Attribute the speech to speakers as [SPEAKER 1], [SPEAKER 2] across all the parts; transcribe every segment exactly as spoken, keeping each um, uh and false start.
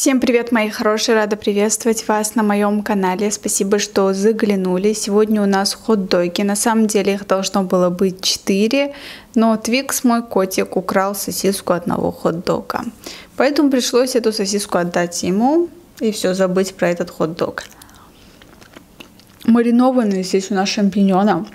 [SPEAKER 1] Всем привет, мои хорошие! Рада приветствовать вас на моем канале. Спасибо, что заглянули. Сегодня у нас хот-доги. На самом деле их должно было быть четыре, но Твикс, мой котик, украл сосиску одного хот-дога. Поэтому пришлось эту сосиску отдать ему и все, забыть про этот хот-дог. Маринованные здесь у нас шампиньоны.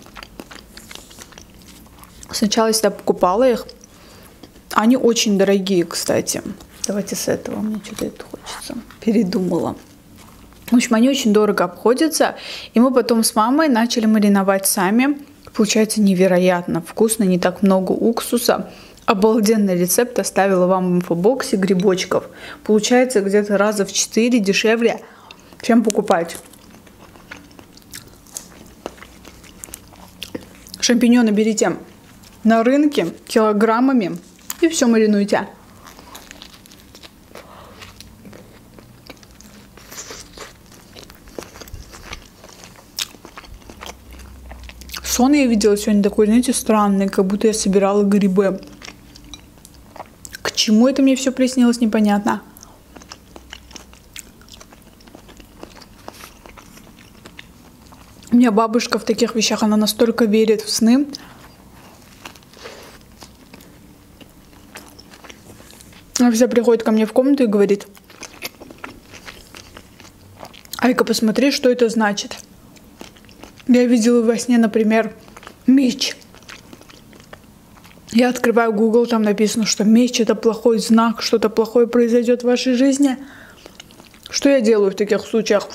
[SPEAKER 1] Сначала я всегда покупала их. Они очень дорогие, кстати. Давайте с этого, мне что-то это хочется. Передумала. В общем, они очень дорого обходятся. И мы потом с мамой начали мариновать сами. Получается невероятно вкусно, не так много уксуса. Обалденный рецепт оставила вам в инфобоксе грибочков. Получается где-то раза в четыре дешевле, чем покупать. Шампиньоны берите на рынке килограммами и все маринуйте. Сон я видела сегодня такой, знаете, странный, как будто я собирала грибы. К чему это мне все приснилось, непонятно. У меня бабушка в таких вещах, она настолько верит в сны. Она всегда приходит ко мне в комнату и говорит: Айка, посмотри, что это значит. Я видела во сне, например, меч. Я открываю Google, там написано, что меч — это плохой знак, что-то плохое произойдет в вашей жизни. Что я делаю в таких случаях?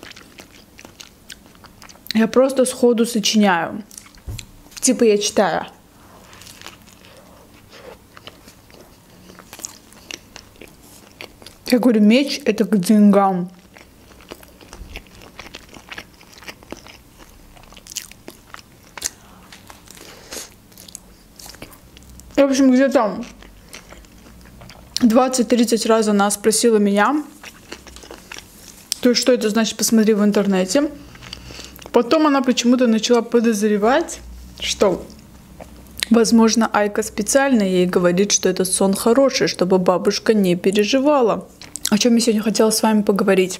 [SPEAKER 1] Я просто сходу сочиняю. Типа я читаю. Я говорю, меч — это к деньгам. В общем, где-то двадцать-тридцать раз она спросила меня, то есть, что это значит, посмотри в интернете. Потом она почему-то начала подозревать, что, возможно, Айка специально ей говорит, что этот сон хороший, чтобы бабушка не переживала. О чем я сегодня хотела с вами поговорить.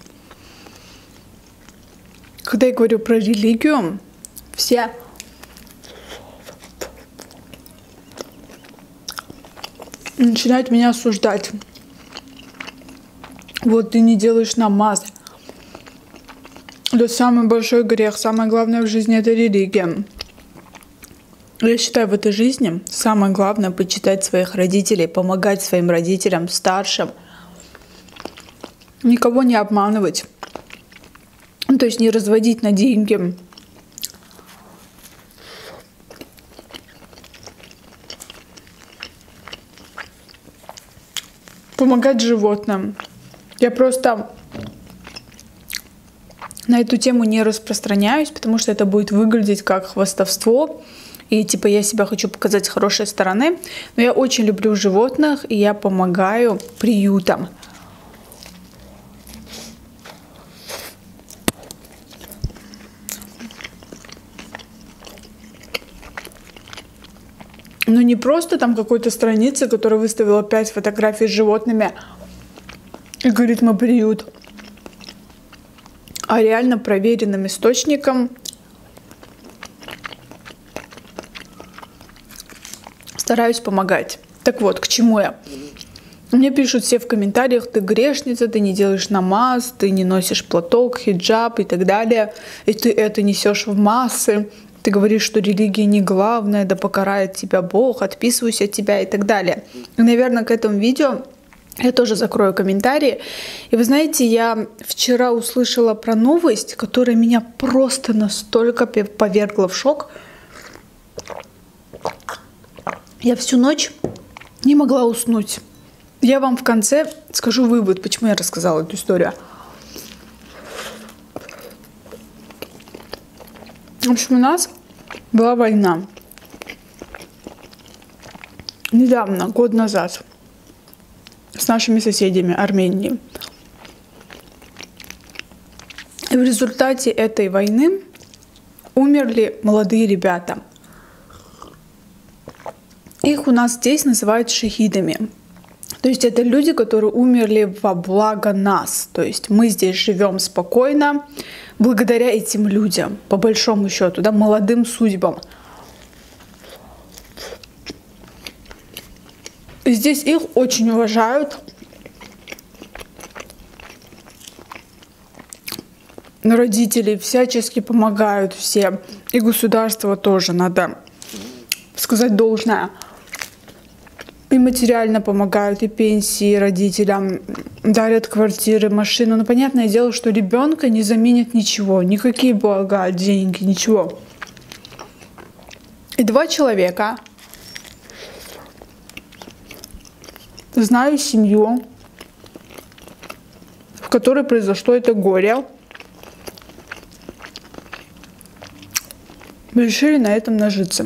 [SPEAKER 1] Когда я говорю про религию, все начинают меня осуждать. Вот ты не делаешь намаз. Это самый большой грех. Самое главное в жизни — это религия. Я считаю, в этой жизни самое главное — почитать своих родителей, помогать своим родителям, старшим. Никого не обманывать. Ну, то есть не разводить на деньги. Помогать животным. Я просто на эту тему не распространяюсь, потому что это будет выглядеть как хвастовство. И типа я себя хочу показать с хорошей стороны. Но я очень люблю животных, и я помогаю приютам. Но не просто там какой-то страницы, которая выставила пять фотографий с животными и говорит, мы приют. А реально проверенным источником. Стараюсь помогать. Так вот, к чему я? Мне пишут все в комментариях: ты грешница, ты не делаешь намаз, ты не носишь платок, хиджаб и так далее. И ты это несешь в массы. Ты говоришь, что религия не главная, да покарает тебя Бог, отписываюсь от тебя и так далее. И, наверное, к этому видео я тоже закрою комментарии. И вы знаете, я вчера услышала про новость, которая меня просто настолько повергла в шок. Я всю ночь не могла уснуть. Я вам в конце скажу вывод, почему я рассказала эту историю. В общем, у нас была война. Недавно, год назад, с нашими соседями Арменией. И в результате этой войны умерли молодые ребята. Их у нас здесь называют шахидами. То есть это люди, которые умерли во благо нас. То есть мы здесь живем спокойно благодаря этим людям, по большому счету, да, молодым судьбам. И здесь их очень уважают. Родители всячески помогают все. И государство тоже, надо сказать должное. И материально помогают, и пенсии родителям, дарят квартиры, машину. Но понятное дело, что ребенка не заменит ничего, никакие блага, деньги, ничего. И два человека, знаю семью, в которой произошло это горе, решили на этом нажиться.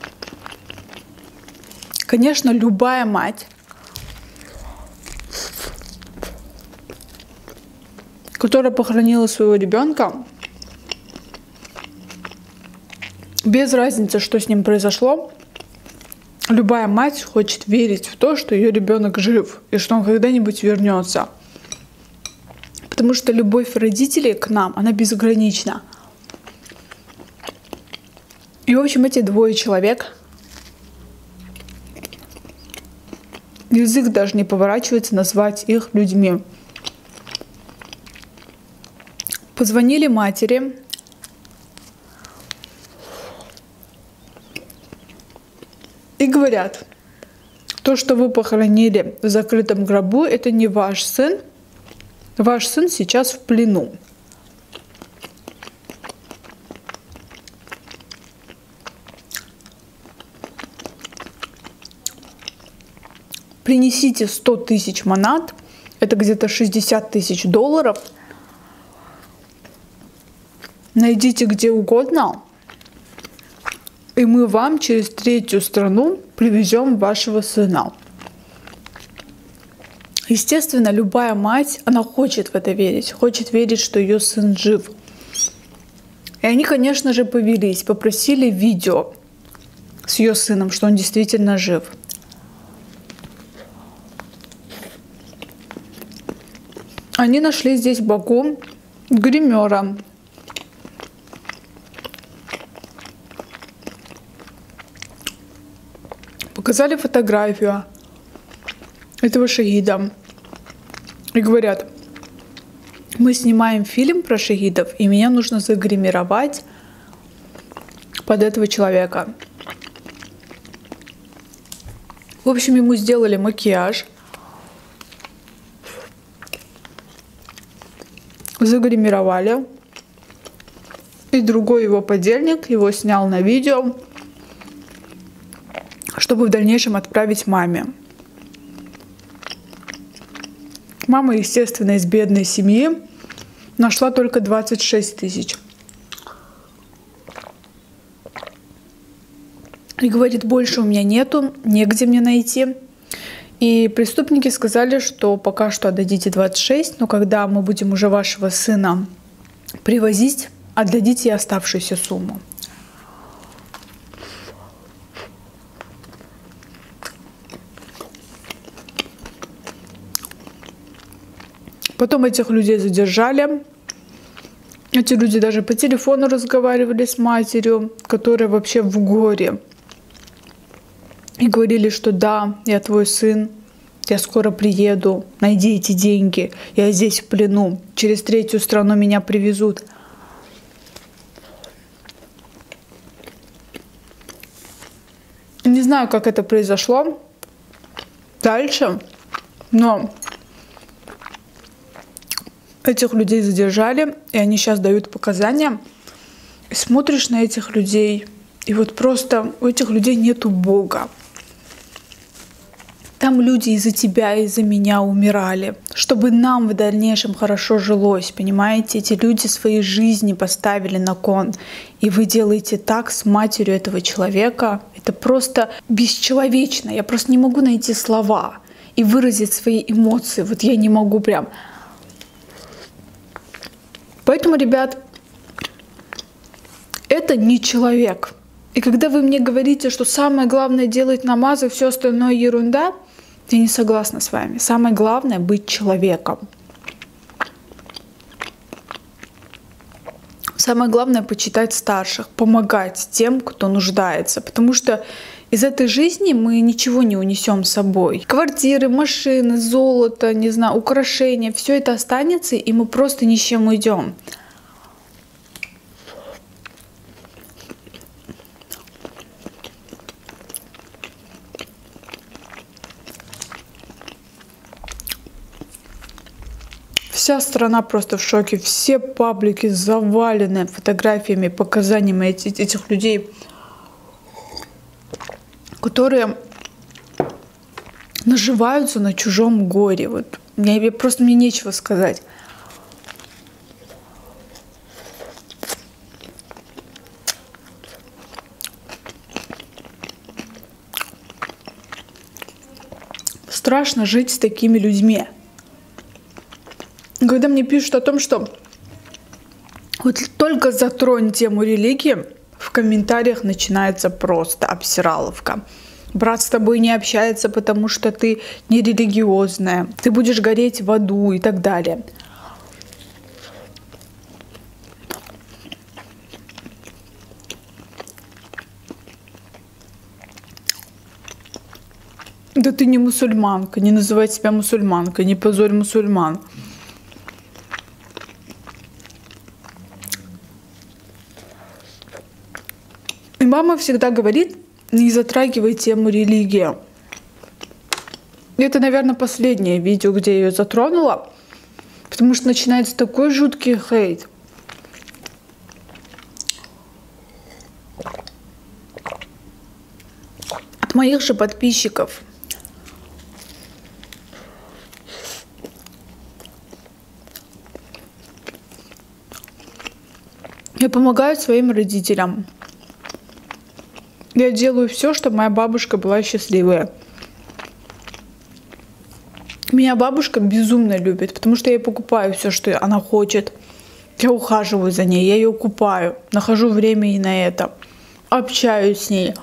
[SPEAKER 1] Конечно, любая мать, которая похоронила своего ребенка, без разницы, что с ним произошло, любая мать хочет верить в то, что ее ребенок жив и что он когда-нибудь вернется. Потому что любовь родителей к нам, она безгранична. И, в общем, эти двое человек, язык даже не поворачивается назвать их людьми, позвонили матери и говорят: то, что вы похоронили в закрытом гробу, это не ваш сын. Ваш сын сейчас в плену. Принесите сто тысяч манат, это где-то шестьдесят тысяч долларов. Найдите где угодно, и мы вам через третью страну привезем вашего сына. Естественно, любая мать, она хочет в это верить, хочет верить, что ее сын жив. И они, конечно же, повелись, попросили видео с ее сыном, что он действительно жив. Они нашли здесь в Баку гримера. Показали фотографию этого шахида. И говорят: мы снимаем фильм про шахидов, и меня нужно загримировать под этого человека. В общем, ему сделали макияж, загримировали, и другой его подельник его снял на видео, чтобы в дальнейшем отправить маме. Мама, естественно, из бедной семьи, нашла только двадцать шесть тысяч. И говорит: больше у меня нету, негде мне найти. И преступники сказали, что пока что отдадите двадцать шесть, но когда мы будем уже вашего сына привозить, отдадите и оставшуюся сумму. Потом этих людей задержали. Эти люди даже по телефону разговаривали с матерью, которая вообще в горе. И говорили, что да, я твой сын, я скоро приеду, найди эти деньги, я здесь в плену, через третью страну меня привезут. Не знаю, как это произошло дальше, но этих людей задержали, и они сейчас дают показания. И смотришь на этих людей, и вот просто у этих людей нету Бога. Там люди из-за тебя, из-за меня умирали, чтобы нам в дальнейшем хорошо жилось, понимаете? Эти люди свои жизни поставили на кон, и вы делаете так с матерью этого человека. Это просто бесчеловечно. Я просто не могу найти слова и выразить свои эмоции. Вот я не могу прям. Поэтому, ребят, это не человек. И когда вы мне говорите, что самое главное делать намазы, все остальное ерунда, Я не согласна с вами. Самое главное — быть человеком. Самое главное — почитать старших, помогать тем, кто нуждается. Потому что из этой жизни мы ничего не унесем с собой. Квартиры, машины, золото, не знаю, украшения — все это останется, и мы просто ни с чем уйдем. Вся страна просто в шоке. Все паблики завалены фотографиями, показаниями этих, этих людей, которые наживаются на чужом горе. Вот мне, просто мне нечего сказать. Страшно жить с такими людьми. Когда мне пишут о том, что вот только затронь тему религии, в комментариях начинается просто обсираловка. Брат с тобой не общается, потому что ты не религиозная, ты будешь гореть в аду и так далее. Да ты не мусульманка, не называй себя мусульманкой, не позорь мусульман. И мама всегда говорит: не затрагивай тему религии. Это, наверное, последнее видео, где я ее затронула, потому что начинается такой жуткий хейт. От моих же подписчиков. Я помогаю своим родителям. Я делаю все, чтобы моя бабушка была счастливая. Меня бабушка безумно любит, потому что я ей покупаю все, что она хочет. Я ухаживаю за ней, я ее купаю, нахожу время и на это, общаюсь с ней.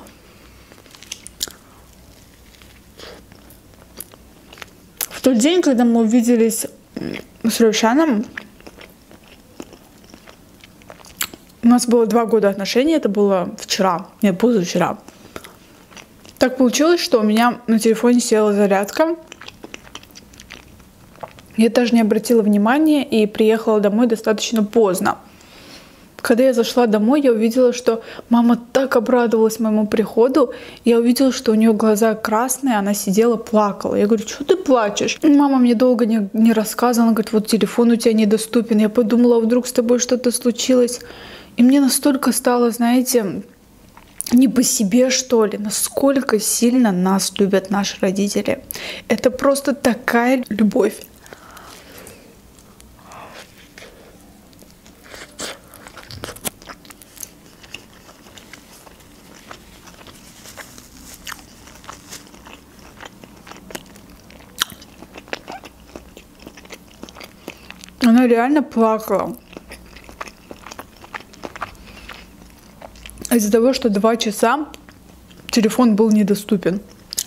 [SPEAKER 1] В тот день, когда мы увиделись с Равшаном, у нас было два года отношений, это было вчера, нет, позавчера. Так получилось, что у меня на телефоне села зарядка. Я даже не обратила внимания и приехала домой достаточно поздно. Когда я зашла домой, я увидела, что мама так обрадовалась моему приходу. Я увидела, что у нее глаза красные, она сидела, плакала. Я говорю: что ты плачешь? Мама мне долго не, не рассказывала, она говорит: вот телефон у тебя недоступен. Я подумала, вдруг с тобой что-то случилось. И мне настолько стало, знаете, не по себе, что ли, насколько сильно нас любят наши родители. Это просто такая любовь. Она реально плакала. Из-за того, что два часа телефон был недоступен.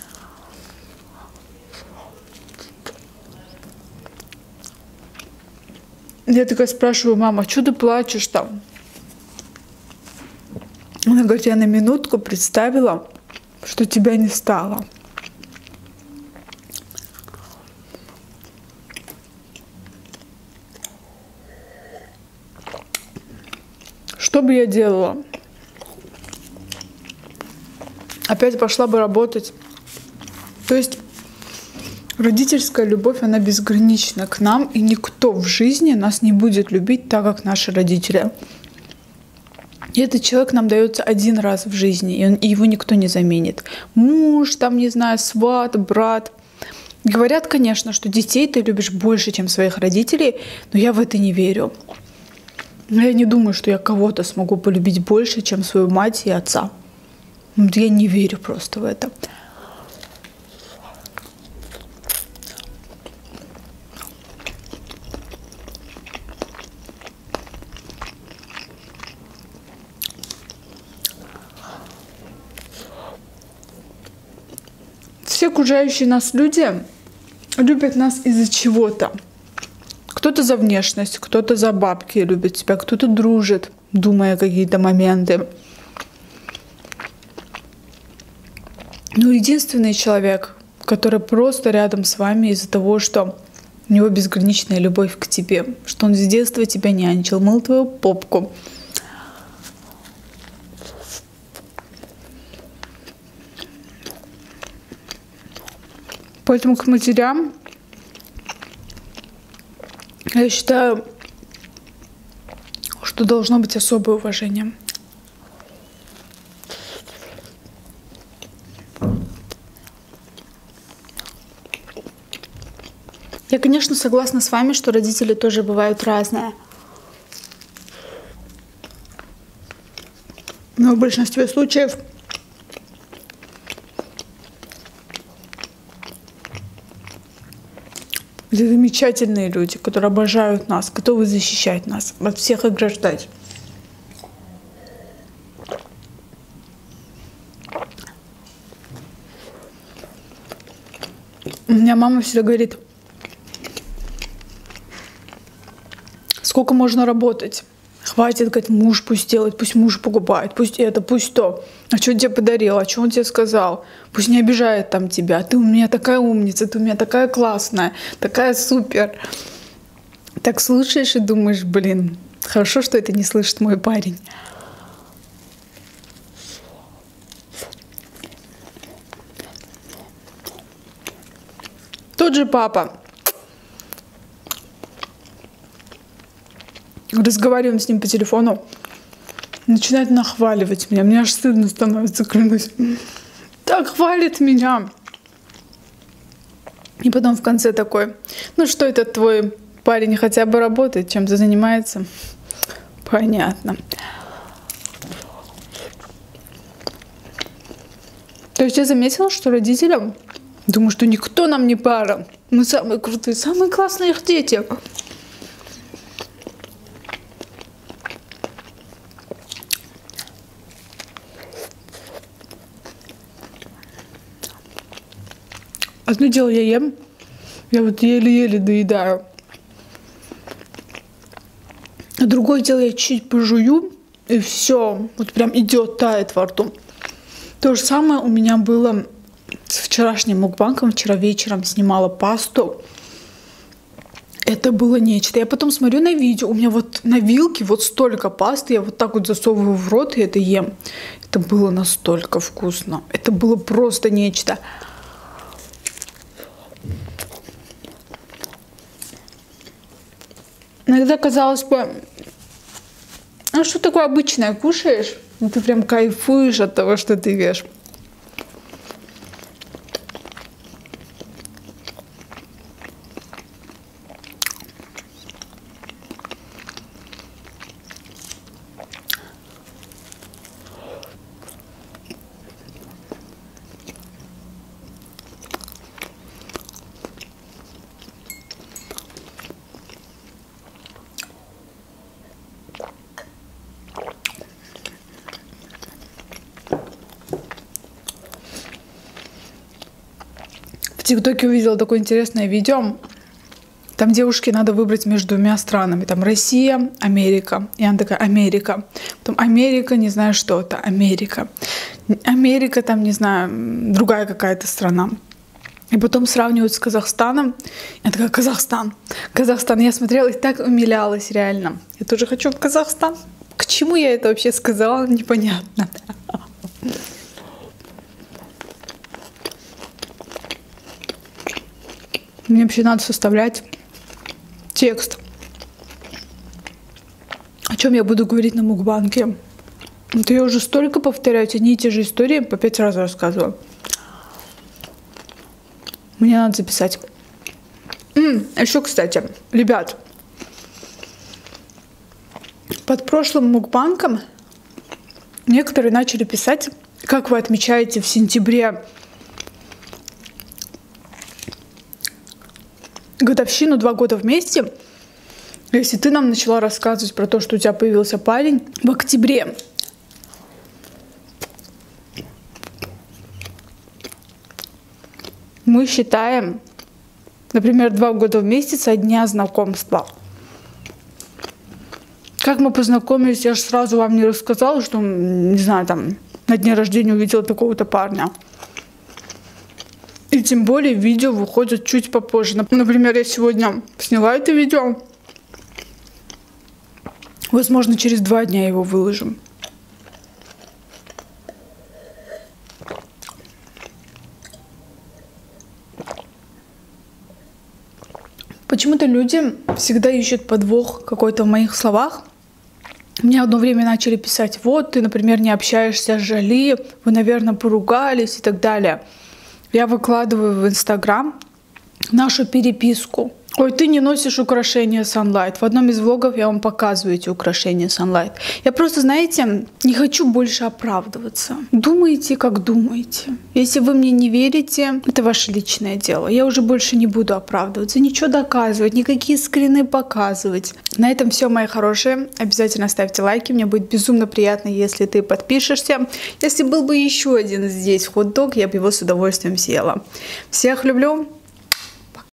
[SPEAKER 1] Я такая спрашиваю: мама, что ты плачешь там? Она говорит: я на минутку представила, что тебя не стало. Что бы я делала? Опять пошла бы работать. То есть родительская любовь, она безгранична к нам, и никто в жизни нас не будет любить так, как наши родители. И этот человек нам дается один раз в жизни, и, он, и его никто не заменит. Муж, там, не знаю, сват, брат. Говорят, конечно, что детей ты любишь больше, чем своих родителей, но я в это не верю. Но я не думаю, что я кого-то смогу полюбить больше, чем свою мать и отца. Я не верю просто в это. все окружающие нас люди любят нас из-за чего-то. Кто-то за внешность, кто-то за бабки любит тебя, кто-то дружит, думая какие-то моменты. Но единственный человек, который просто рядом с вами из-за того, что у него безграничная любовь к тебе, что он с детства тебя нянчил, мыл твою попку. Поэтому к матерям, я считаю, что должно быть особое уважение. Я, конечно, согласна с вами, что родители тоже бывают разные. Но в большинстве случаев это замечательные люди, которые обожают нас, готовы защищать нас, от всех ограждать. У меня мама всегда говорит: сколько можно работать? Хватит, говорит, муж пусть делает, пусть муж покупает, пусть это, пусть то. А что он тебе подарил, а что он тебе сказал? Пусть не обижает там тебя. Ты у меня такая умница, ты у меня такая классная, такая супер. Так слушаешь и думаешь: блин, хорошо, что это не слышит мой парень. Тот же папа. Разговариваем с ним по телефону, начинает нахваливать меня. Мне аж стыдно становится, клянусь. Так хвалит меня. И потом в конце такой: ну что, этот твой парень хотя бы работает, чем-то занимается? Понятно. То есть я заметила, что родителям, думаю, что никто нам не пара. Мы самые крутые, самые классные их дети. Одно дело я ем, я вот еле-еле доедаю. А другое дело я чуть пожую, и все, вот прям идет, тает во рту. То же самое у меня было с вчерашним мукбангом. Вчера вечером снимала пасту. Это было нечто. Я потом смотрю на видео, у меня вот на вилке вот столько пасты, я вот так вот засовываю в рот и это ем. Это было настолько вкусно. Это было просто нечто. Иногда казалось бы, а что такое обычное кушаешь? Ну ты прям кайфуешь от того, что ты ешь. В ТикТоке увидела такое интересное видео. Там девушке надо выбрать между двумя странами. Там Россия, Америка. И она такая: Америка. Потом Америка, не знаю что это, Америка. Америка, там, не знаю, другая какая-то страна. И потом сравнивают с Казахстаном. Я такая: Казахстан, Казахстан. Я смотрела и так умилялась реально. Я тоже хочу в Казахстан. К чему я это вообще сказала, непонятно. Мне вообще надо составлять текст, о чем я буду говорить на мукбанге. Это я уже столько повторяю, одни и те же истории по пять раз рассказываю. Мне надо записать. М-м, еще, кстати, ребят, под прошлым мукбангом некоторые начали писать, как вы отмечаете в сентябре годовщину, два года вместе, если ты нам начала рассказывать про то, что у тебя появился парень в октябре. Мы считаем, например, два года в месяц от дня знакомства. Как мы познакомились, я же сразу вам не рассказала, что, не знаю, там, на дне рождения увидела такого-то парня. И тем более видео выходит чуть попозже. Например, я сегодня сняла это видео. Возможно, через два дня его выложим. Почему-то люди всегда ищут подвох какой-то в моих словах. Мне одно время начали писать: вот, ты, например, не общаешься с Жали, вы, наверное, поругались и так далее. Я выкладываю в Инстаграм нашу переписку. Ой, ты не носишь украшения Sunlight. В одном из влогов я вам показываю эти украшения Sunlight. Я просто, знаете, не хочу больше оправдываться. Думайте, как думаете. Если вы мне не верите, это ваше личное дело. Я уже больше не буду оправдываться, ничего доказывать, никакие скрины показывать. На этом все, мои хорошие. Обязательно ставьте лайки. Мне будет безумно приятно, если ты подпишешься. Если был бы еще один здесь хот-дог, я бы его с удовольствием съела. Всех люблю.